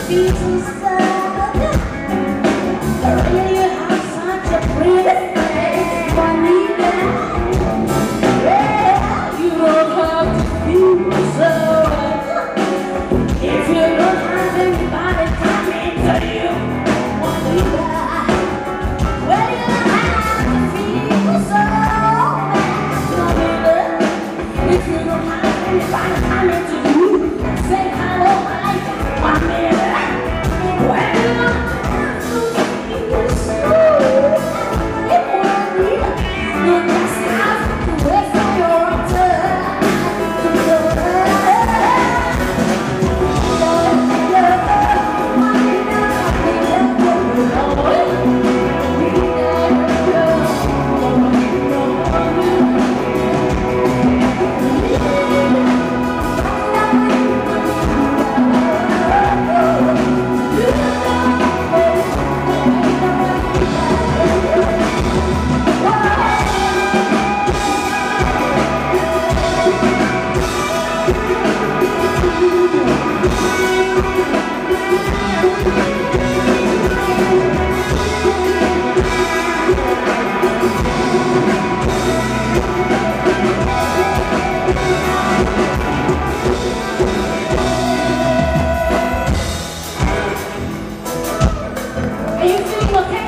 feel so sad. Really, you have such a pretty face, Juanita. Yeah, you don't have to feel so bad. If you don't have anybody coming to you, Juanita. Well, you don't have to feel so bad, Juanita. If you don't have anybody coming to you, say hello, hi, Juanita. Well, you don't have to feel so bad, Juanita. You just have to wait for your turn to go. Are you feeling okay?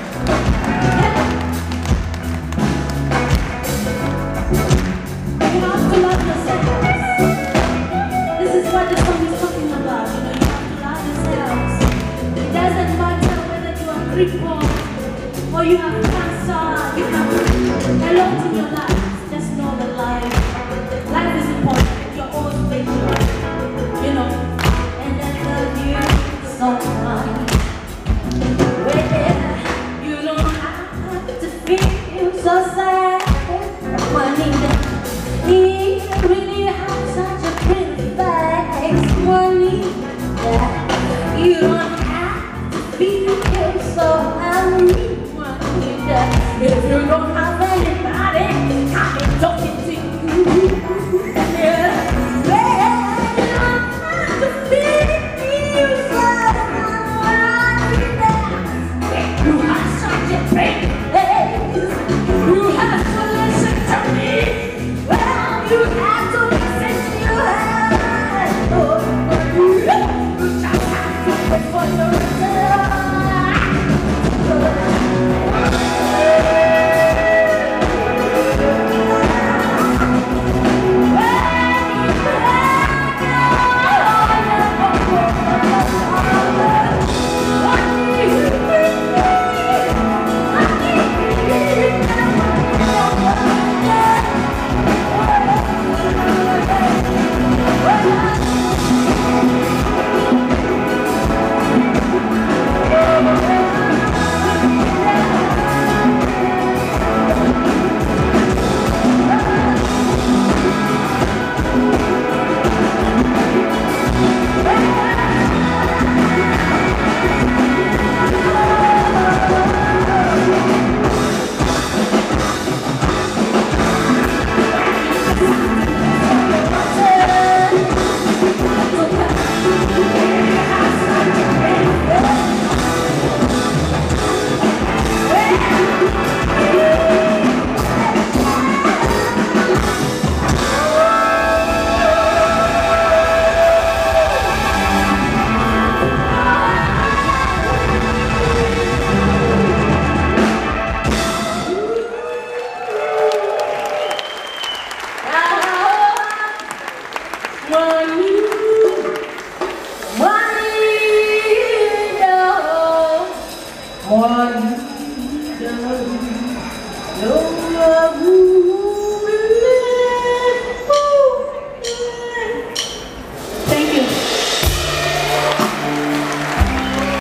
You have to love yourselves. This is what the song is talking about. You know, you have to love yourselves. It doesn't matter whether you are crippled or you have cancer, you have a lot in your life. Just know that life is important. You're always waiting, you know, and I love you so much. Well, you don't have to feel so sad, Juanita. You really have such a pretty face, Juanita. You don't